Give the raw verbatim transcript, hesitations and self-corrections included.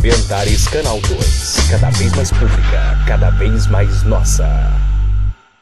T V Antares Canal dois. Cada vez mais pública, cada vez mais nossa.